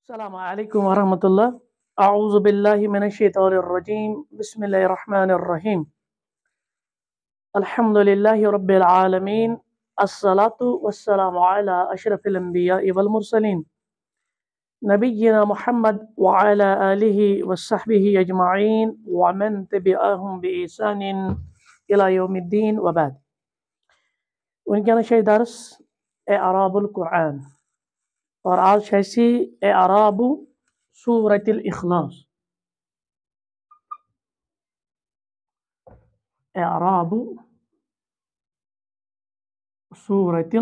السلام عليكم ورحمة الله. أعوذ بالله من الشيطان الرجيم. بسم الله الرحمن الرحيم. الحمد لله رب العالمين. الصلاة والسلام على أشرف الأنبياء والمرسلين نبينا محمد وعلى آله وصحبه أجمعين ومن تبعهم بإحسان إلى يوم الدين وبعد. وإن كان شيء درس إعراب القرآن اور آج شيء إعراب سورة الإخلاص. إعراب سورة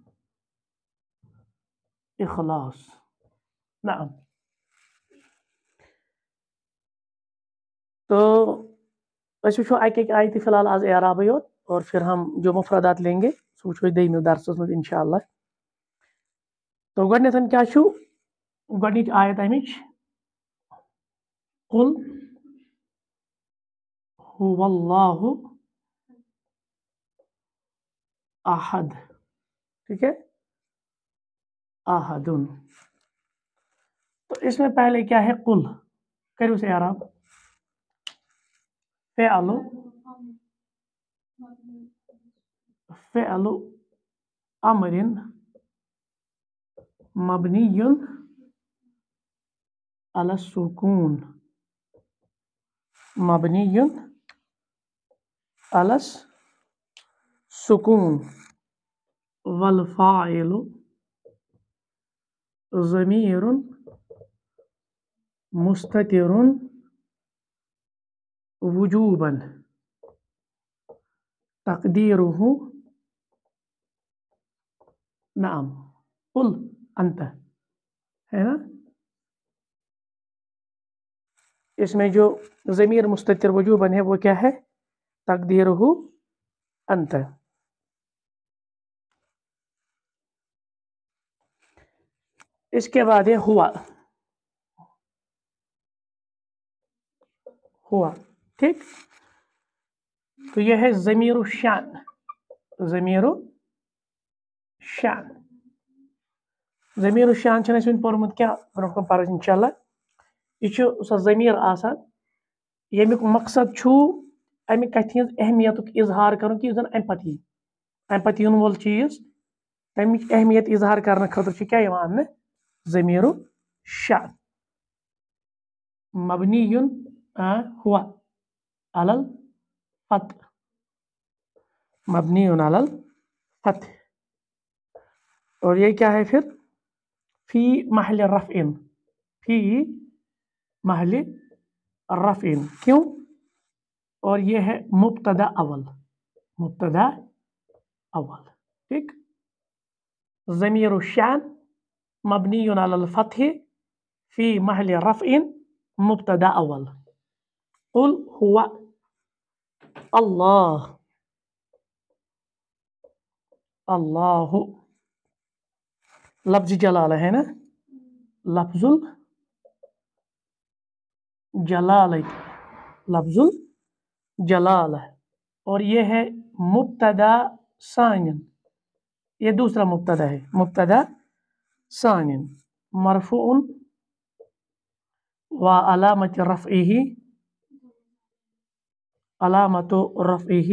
الإخلاص. نعم. تو أسۍ وٕچھو اَکہِ اَکہِ آیتہِ فِلحال آز اعرابٕے یوت اور پھر ہم جو مفردات لیں گے سُہ وٕچھو أسۍ دٔیمہِ درسَس منٛز اِنشاء اللہ. تو گۄڈٕنٮ۪تھ کیٛاہ چھُ گۄڈٕنِچ آیت اَمِچ قُل هو اللہ احد. ٹھیک ہے، احدن. تو اس میں پہلے کیا ہے قل، کریو سے اعراب. فعل امر مبنی علی السکون، مبنی علی السکون. والفاعل ضمیر مستتر وجوبا تقدیرہ نعم قل انت. ہے نا، اس میں جو ضمیر مستتر وجوباً ہے وہ کیا ہے؟ تقدیرہ انت. اس کے بعد ہے ہوا. ہوا ٹھیک. تو یہ ہے ضمیر الشان. ضمیر الشان. ضمیر الشان چھُنہٕ اَسہِ وٕنہِ پوٚرمُت کیٛاہ برونٛہہ کُن پَرو اِنشاء اللہ. یہ چھُ سۄ ضمیٖر آسان ییٚمیُک مقصد چھُ اَمہِ کَتھِ ہِنٛز اہمیتُک اظہار کَرُن کہِ یُس زَن اَمہِ پَتہٕ یی، اَمہِ پَتہٕ یِنہٕ وول چیٖز تَمِچ اہمیت اظہار کَرنہٕ خٲطرٕ چھُ کیٛاہ یِوان اَننہٕ؟ ضمیٖر الشان. مبنی ہوا علی الفتح، مبنی علی الفتح. اور یہ کیا ہے پھر؟ فی محل رفع، فی محل رفع. کیوں؟ اور یہ ہے مبتدا اول، مبتدا اول. ٹھیک. ضمیر الشان مبنی علی الفتح فی محل رفع مبتدا اول. قل هو اللہ. اللہ لفظ جلالہ ہے نا، لفظ الجلالہ، لفظ الجلالہ. اور یہ ہے مبتدا ثانی، یہ دوسرا مبتدا ہے، مبتدا ثانی. مرفوع وعلامۃ رفعہ، علامۃ رفعہ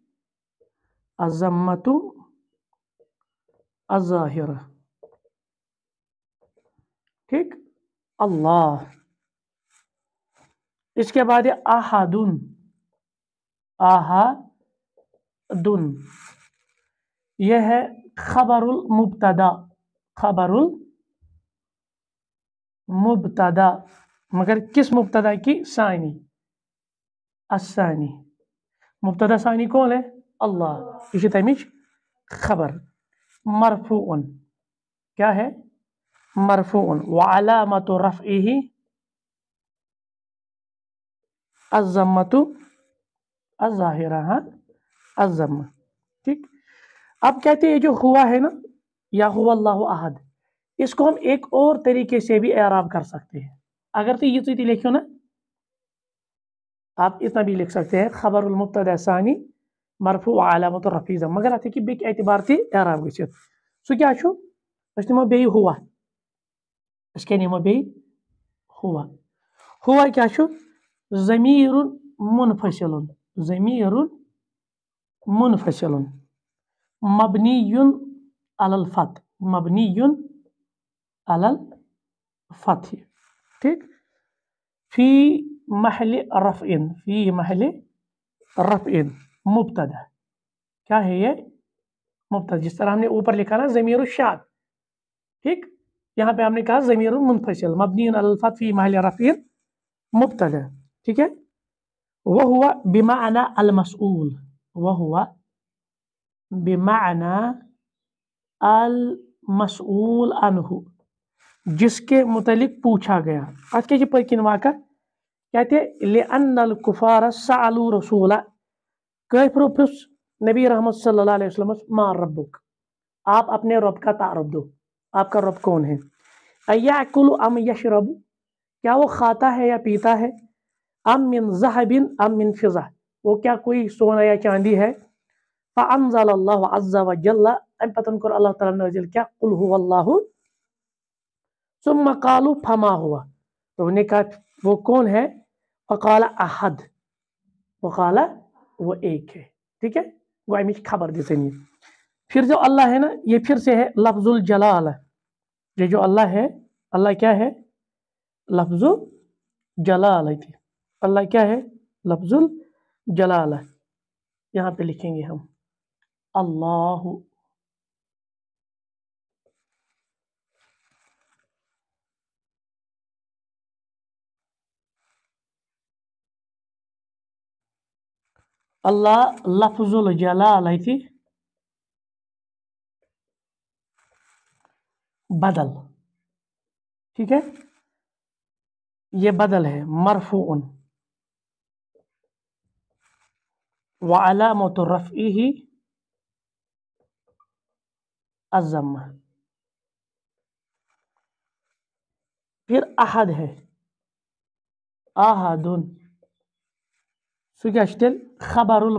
الضمۃ الظاہرہ. ٹھیک. اللہ. اس کے بعد احدن. احدن یہ ہے خبر المبتدا، خبر المبتدا. مگر کس مبتدا کی؟ ثانی، الثانی. مبتدا ثانی کون ہے؟ اللہ. یہ تمچ خبر. مرفوع کیا ہے؟ مرفوع وعلامۃ رفعہ الضمۃ الظاہرہ، الضمہ. ٹھیک. اب کہتے ہیں یہ جو ہوا ہے نا، یا ہوا اللہ احد، اس کو ہم ایک اور طریقے سے بھی اعراب کر سکتے ہیں. اگر تو یہ لکھو نا، آپ اتنا بھی لکھ سکتے ہیں خبر المبتدا ثانی مرفوع علامۃ الرفع ضمہ. مگر اتھ بیٚکہِ اعتبار تہِ اعراب گٔژھِتھ. سُہ کیٛاہ چھُ؟ أسۍ نِمو بیٚیہِ ہوا. इसके निमो बे हुआ क्या छु ज़मीरुन मुनफसिलुन ज़मीरुन मुनफसिलुन मबनियुन अलल फत मबनियुन अलल फथ ठीक फी महल रफ़इन मुब्तदा क्या है ये मुब्तदा जिस तरह हमने ऊपर लिखा ना ज़मीर शाद ठीक यहाँ पे हमने कहा ज़मीर मुनफसिल मबनी अलल फत फी महल रफ़इन मुब्तदा ठीक है वह हुआ बिमाना अल मसऊल वह हुआ बिमाना अल मसऊल अनहु जिसके मुतलिक पूछा गया आज के पकिन वाका कहते लिअन्नल कुफार सअलू रसूला काफिरों पुछ नबी रहमत सल्लल्लाहु अलैहि वसल्लम मा रब्बुक आप अपने रब का तारुफ दो आपका रब कौन है अयकुलु अम यशरबु क्या वो खाता है या पीता है अम मिन ज़हबिन अम मिन फिज़ा वो क्या कोई सोना या चांदी है फ़अंज़लल्लाहु अज़्ज़ा व जल्ला अब पतन कर अल्लाह ताला नाज़िल क्या कुल हुवल्लाहु सुम्मा क़ालू फमा हुआ तो उन्हें कहा वो कौन है फ़क़ाला अहद फ़क़ाला वो एक है ठीक है वो अमिश खबर देते नहीं फिर जो अल्लाह है ना ये फिर से है लफ्जुल जलाल ये जो अल्लाह है अल्लाह क्या है लफ्जुल जलाल है अल्लाह क्या है लफ्जुल जलाल यहाँ पे लिखेंगे हम अल्लाह अल्लाह लफ्जुल जलाल है थी बदल ठीक है ये बदल है मरफूउन व अलामतु रफ़इही अज़्ज़म्मा फिर अहद है आहदुन सुगश्तिल खबरुल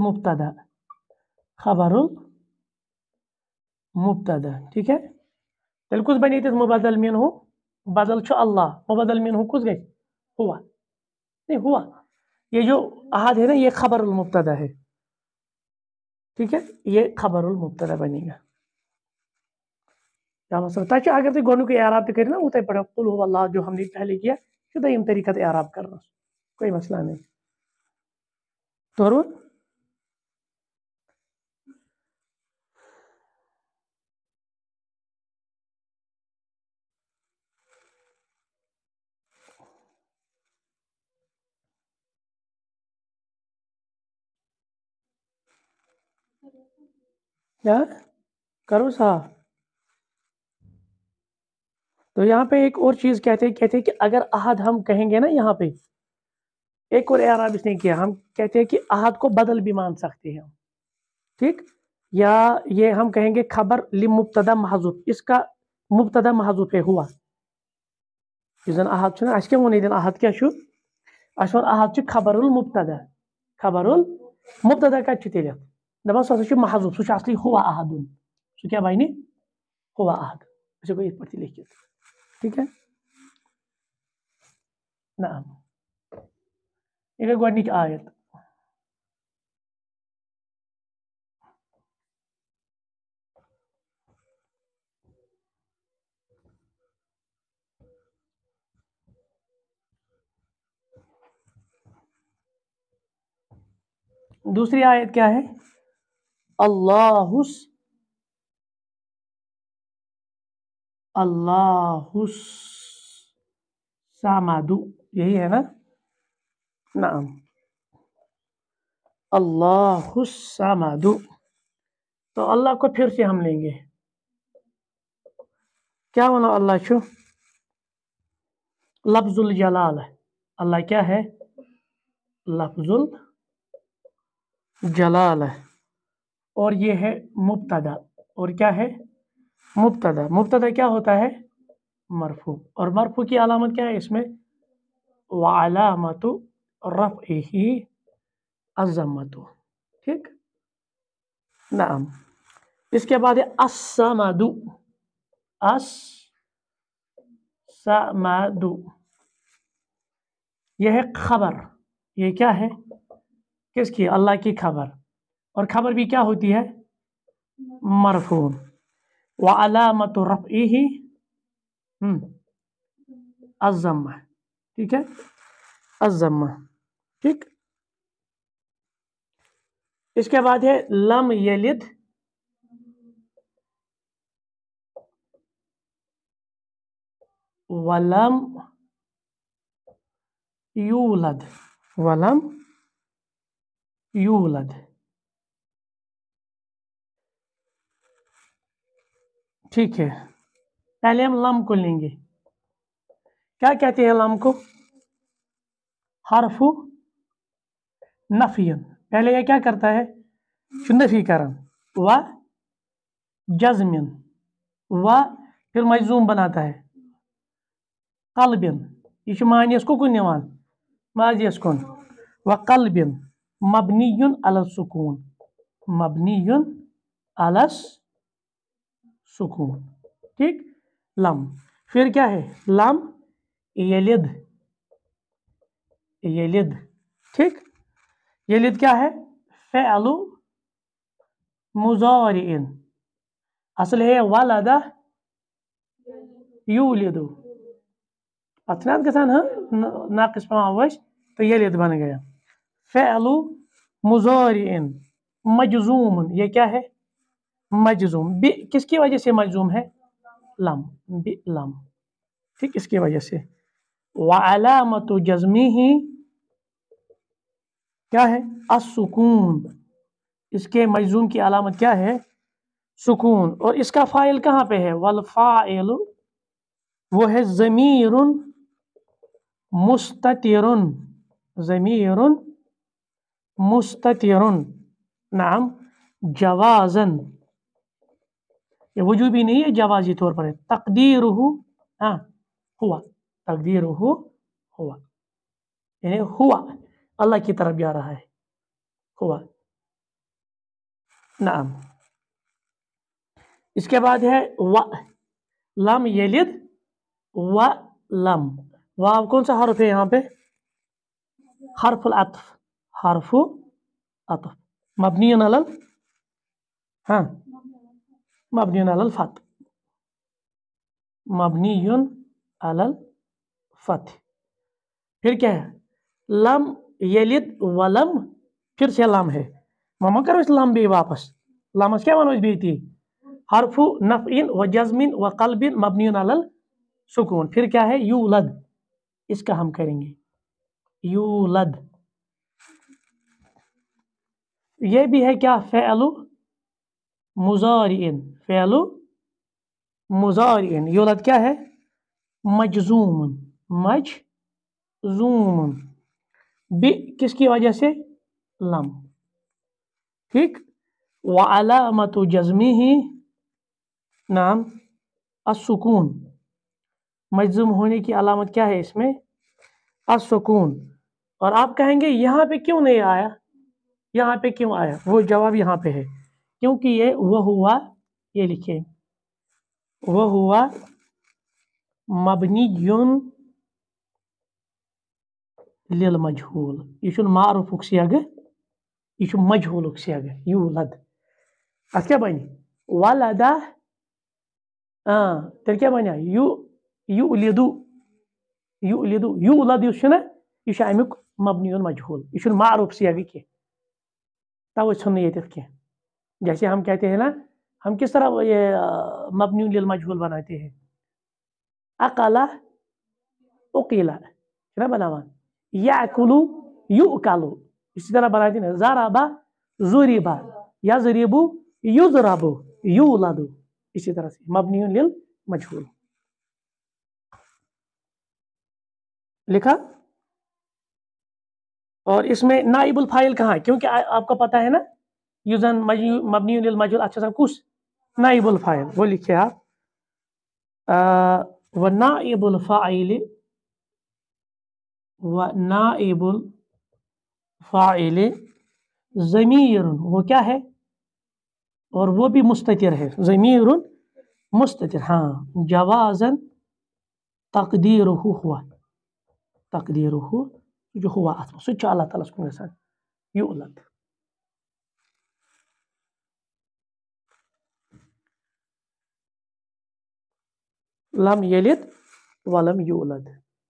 मुब्तदा ठीक है तेल कुछ बनी थे मुबदल मिन हो बदल छो अल्लाह मुबदल मिन हो कुछ गई हुआ नहीं हुआ ये जो अहद है ना ये खबरुल मुब्तदा है ठीक है ये खबरुल मुब्तदा बनेगा क्या मतलब ताकि अगर तो गोनू के एराब पे करें ना उतने पड़ा कुल हुवल्लाह जो हमने पहले किया शुद्ध इन तरीका से एराब करना कोई मसला नहीं तो क्या करो सा तो यहाँ पे एक और चीज कहते हैं कि अगर अहद हम कहेंगे ना यहाँ पे एक और एराब इसने किया हम कहते हैं कि अहद को बदल भी मान सकते हैं ठीक या ये हम कहेंगे खबर लि मुब्तदा महजूफ इसका मुब्तदा महजूफ है हुआ इजन अहद छुना आज के वोन इदन अहद क्या छु अशवन अहद छु खबरुल मुब्तदा का छु तेल दबा सो छु महजूफ सु असली हुआ अहदुन सु क्या बाइनी हुआ अहद इसे कोई पढ़ती लिखिए ठीक है नाम ये गोडनिक आयत दूसरी आयत क्या है अल्लाहुस सामादु यही है ना नाम अल्लाहुस सामादु तो अल्लाह को फिर से हम लेंगे क्या होना अल्लाह छु लफ्जुल जलाल अल्लाह क्या है लफ्जुल जलाल और ये है मुब्तदा और क्या है मुब्तदा क्या होता है मरफू और मरफू की अलामत क्या है इसमें वालामतु रफ़इही अज़्ज़मतु ठीक नाम इसके बाद है अस्समदु समदु, यह है खबर, ये क्या है, किसकी, अल्लाह की खबर, और खबर भी क्या होती है, मरफू। व अलामतु रफ़इही अज़्ज़म्मा, ठीक है, अज़्ज़म्मा, ठीक। इसके बाद है लम यलिद वलम यूलद, वलम यूलद, ठीक है। पहले हम लम को लेंगे, क्या कहते हैं लम को, हरफु नफियन, पहले ये क्या करता है, नफीकरण, व जज़मिन, व फिर मजजूम बनाता है, कल्बिन, ये मानियस को कुन निवान, माजियस कुन, व कल्बिन मबनियुन अला सुकून, मबनियुन अला सुकून, ठीक। लम, फिर क्या है, लम यलिद, यलिद, ठीक। यलिद क्या है, फ़अलु मुज़ारिइन, असल है वलदा यूलिदु, अतनात के साथ नाकिस पावश, तो यलिद बन गया। फ़अलु मुज़ारिइन मजज़ूम, ये क्या है, मजज़ूम, बि किसकी वजह से मजज़ूम है, लम, बि लम, ठीक, इसकी वजह से। व अलामतु जज़्मिही क्या है, अस्सुकून, इसके मजज़ूम की अलामत क्या है, सुकून, और इसका फ़ाइल कहाँ पे है, वल फ़ाइल वो है ज़मीरुन मुस्ततिरुन, ज़मीरुन मुस्ततिरुन, नाम जवाज़न, ये वजूबी नहीं है, जवाज़ी तौर पर है, तक़दीरुहु हुआ, तक़दीरुहु हुआ, यानी हुआ अल्लाह की तरफ जा रहा है, हुआ, नाम। इसके बाद है व लम यलिद व लम, वाव कौन सा हर्फ है यहाँ पे, हर्फुल अत्फ, हर्फु अत्फ, मबनियुन अलल मबनियुन अलल फत, मबनियुन अलल फत। फिर क्या है, लम यलिद वलम, फिर से लम है, ममा करो इस लम भी वापस, लमस क्या वनो भी थी, हरफु नफ़इन व जज़मिन व क़ल्बिन मबनियुन अलल सुकून, फिर क्या है, यूलद, इसका हम करेंगे यूलद, ये भी है क्या, फ़अलु मुज़ारिइन, फ़अलु मुज़ारिइन, यूलद क्या है, मजज़ूम, मजज़ूम, बि किसकी वजह से, लम, ठीक। व अलामतु जज़्मिही नाम अस्सुकून, मजज़ूम होने की अलामत क्या है इसमें, अस्सुकून। और आप कहेंगे यहाँ पे क्यों नहीं आया, यहाँ पे क्यों आया, वो जवाब यहाँ पे है, क्योंकि ये वह हुआ, ये लिखे वह हुआ मबनियुन लिल मजहूल, ये मारूफुक सियाग, ये मजहूलुक सियाग, यूलद, अत क्या बन वलदा, तेल क्या बन युलिदु, युलिदु, यूलद, यह अमुक मबनियुन मजहूल, यह मारूफ सियाग के, तब ये, जैसे हम कहते हैं ना, हम किस तरह ये मबनियुन लिल मजहूल बनाते हैं, अकला उकीला, क्या बनावा, याकुलु युकालु, इसी तरह बनाते हैं, ज़राबा ज़ुरिबा, यज़रिबु युज़रबु, यूलदु, इसी तरह से मबनियुन लिल मजहूल लिखा। और इसमें नाइबुल फाइल कहाँ है, क्योंकि आपको पता है ना, युज़न मबनियुन लिल मजहूल अच्छा सा कुछ नाइबुल फाइल, वो लिखिए आप, व नाइबुल फाइल, व नाइबुल फाइल ज़मीरुन, वो क्या है, और वो भी मुस्ततिर है, ज़मीरुन मुस्ततिर, जवाज़न تقدیرہو ہوا تقدیرہو جو ہوا اتھ منٛز سُہ تہِ چھُ اللہ تعالیٰ کُن گژھان یولد لم یلد ولم یولد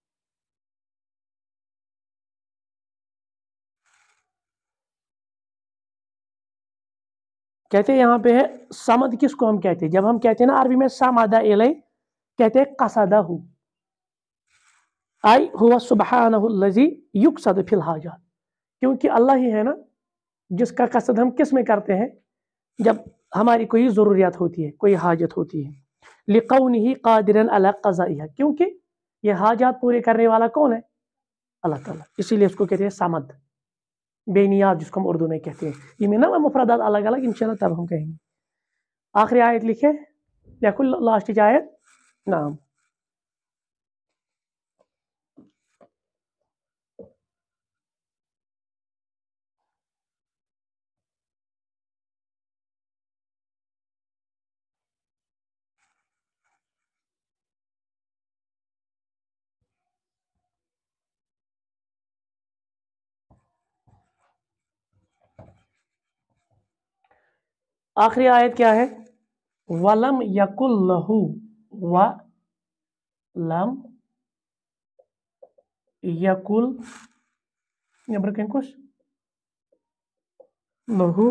کہتے ہیں یہاں پہ ہے سمد کس کو ہم کہتے ہیں جب ہم کہتے ہیں نا عربی میں سمد الی کہتے ہیں قصدہ آئی ہوا سبحانہ الذی یقصد فی الحاجات کیونکہ اللہ ہی ہے نا جس کا قصد ہم کس میں کرتے ہیں جب ہماری کوئی ضروریات ہوتی ہے کوئی حاجت ہوتی ہے لقونہ قادرا علی قضائها کیونکہ یہ حاجات پورے کرنے والا کون ہے اللہ تعالیٰ اسی لیے اس کو کہتے ہیں سمد بے نیاز جس کو ہم اردو میں کہتے ہیں یہ میں نا مفردات الگ الگ انشاءاللہ تب ہم کہیں گے آخری آیت لکھے دیکھو لاسٹ کی آیت نعم آخری آیت کیا ہے ولم یکل لہو ولم یکل نبر کن کس لہو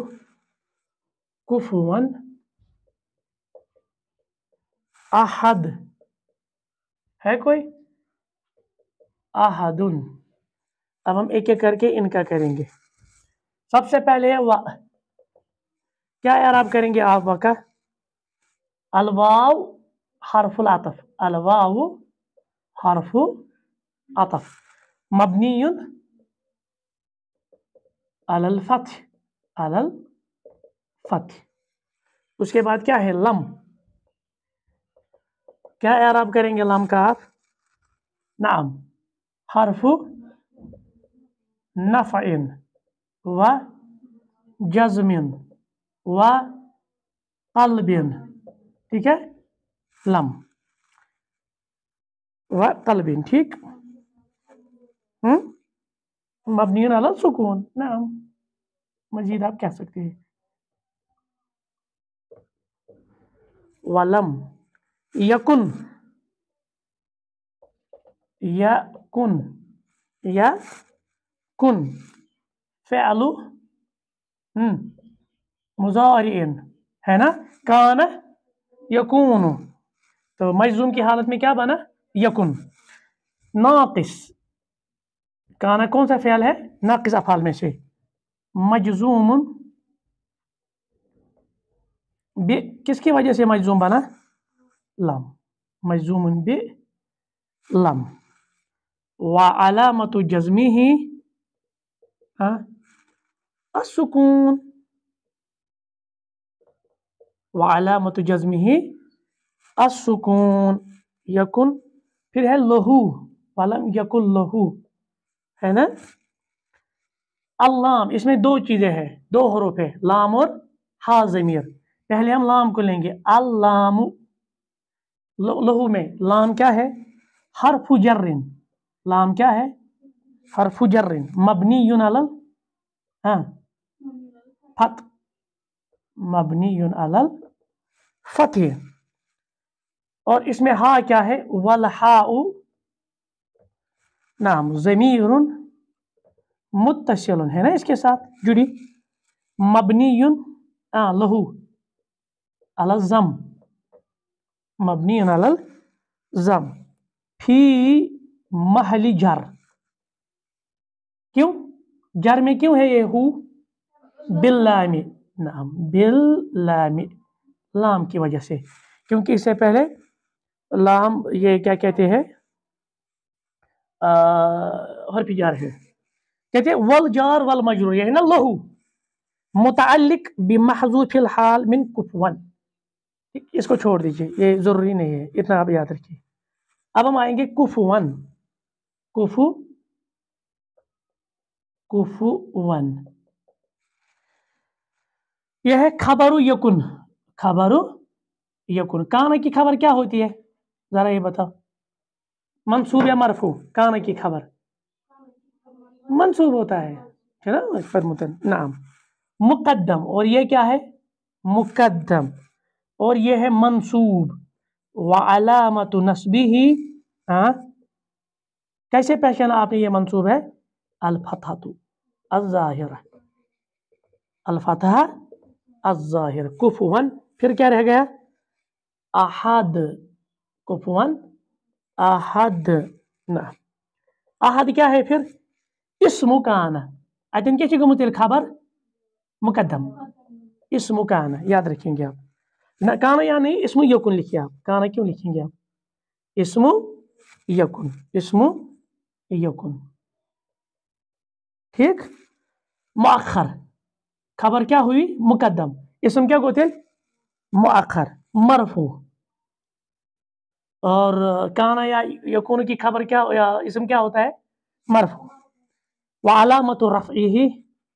کفون احد ہے کوئی احدن اب ہم ایک ایک کر کے ان کا کریں گے سب سے پہلے ہے وا کیا اعراب کریں گے آپ کا الواو حرف العطف الواو حرف عطف مبنی علی الفتح علی الفتح اس کے بعد کیا ہے لم کیا اعراب کریں گے لم کا آپ نعم حرف نفع و جزم و قلب ٹھیک ہے لم و قلب ٹھیک مبنی علی السکون نعم مزید آپ کہہ سکتے ہیں ولم یکن یکن فعل مضارع ہے نا کان یکون تو مجزوم کی حالت میں کیا بنا یکن ناقص کانا کون سا فعل ہے ناقص افعال میں سے مجزوم کس کی وجہ سے مجزوم بنا لم مجزوم ب لم وعلامت جزمه السکون وعلامت جزمه السکون یکن پھر ہے لہو ولم یکن لہو ہے نا اللام اس میں دو چیزیں ہیں دو حروف ہے لام اور ہا ضمیر پہلے ہم لام کو لیں گے اللام لہو میں لام کیا ہے حرف جر لام کیا ہے حرف جر مبنی علی فتح مبنی علی الفتح اور اس میں ہا کیا ہے والہاء نعم ضمیر متصل ہے نا اس کے ساتھ جڑی مبنی لہو علی الضم مبنی علی الضم فی محل جر کیوں جر میں کیوں ہے یہ ہو باللام نعم باللام لام کی وجہ سے کیونکہ اس سے پہلے لام یہ کیا کہتے ہیں حرف جار ہے کہتے ہیں والجار والمجرور یہ ہے نا لہو متعلق بمحذوف الحال من کفون اس کو چھوڑ دیجئے یہ ضروری نہیں ہے اتنا آپ یاد رکھیے اب ہم آئیں گے کفون کفون یہ ہے خبر یکن کانا کی خبر کیا ہوتی ہے ذرا یہ بتاؤ मंसूब या मरफू, काना की खबर मंसूब होता है ना, पर मुतन नाम। मुकद्दम, और ये क्या है? मुकद्दम, और ये है मंसूब। व अलामतु नस्बिही, हाँ कैसे पहचाना आपने ये मंसूब है? अल फतहतु अज़्ज़ाहिरा, अल फतहा अज़्ज़ाहिर, कुफुवन, फिर क्या रह गया? अहद, कुफुवन अहद ना। अहद क्या है फिर? इस्मु काना, अतन क्या गुमुत खबर मुकद्दम, इस्मु काना, याद रखेंगे आप ना। काना या नहीं, इस्मु यकुन लिखिए आप। काना क्यों लिखेंगे आप? इस्मु यकुन, इस्मु यकुन, ठीक। मुअख्खर, खबर क्या हुई? मुकद्दम, इसम क्या होते? मुअख्खर, मरफू। और काना या यकुन की खबर क्या या इसम क्या होता है? मरफू। व अलामतु रफ़इही,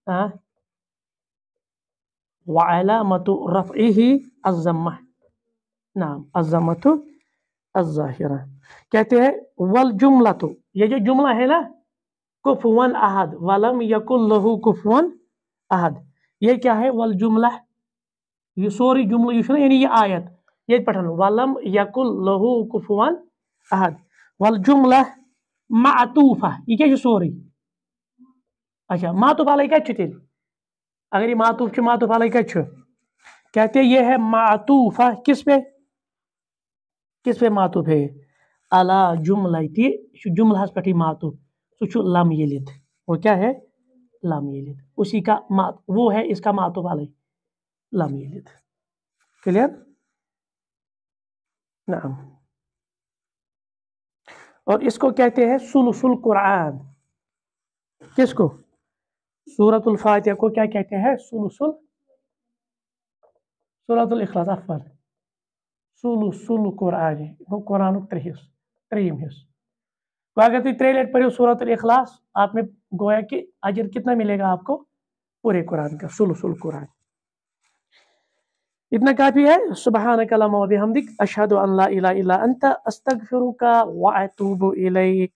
व अलामतु रफ़इही अज़्ज़म्मा, नाम अज़्ज़म्मतु अज़्ज़ाहिरा। कहते हैं वल जुमलतु, ये जो जुमला है ना, कुफुवन अहद वलम यकुल लहु कुफुवन अहद, ये क्या है? वल जुमला, ये सोरी जुमला यह यानी ये आयत, ये पठन वलम यकुल लहु कुफुवन अहद। वल जुमला मातूफा, ये क्या सोरी? अच्छा, मातूफ अलई क्या तेल? अगर ये मातूफ छ, मातूफ अलई क्या? कहते हैं ये है मातूफा, किस पे? किस पे मातूफ है? अला जुमलती, जुमलास पे मातूफ, सु लम यलिद, वो क्या है? लम यलिद, उसी का वो है इसका मातूफ अलई, लम यलिद। क्लियर? नाम। और इसको कहते हैं सुलुसुल कुरान। किसको? सूरतुल फातिहा को क्या कहते हैं? सुलुसुल, सूरतुल इखलास, अफर सुलुसुल कुरान, वो कुरान त्रीम हिस्स। तो अगर तुम 3 लट पढ़ो सूरतुल इखलास, आप में गोया कि अजर कितना मिलेगा आपको? पूरे कुरान का, सुलुसुल कुरान। इतना काफी है। सुब्हानक अल्लाहुम्मा व बिहम्दिक, अशहदु अन ला इलाहा इल्ला अंता, अस्तगफिरुका व अतूबु इलैक।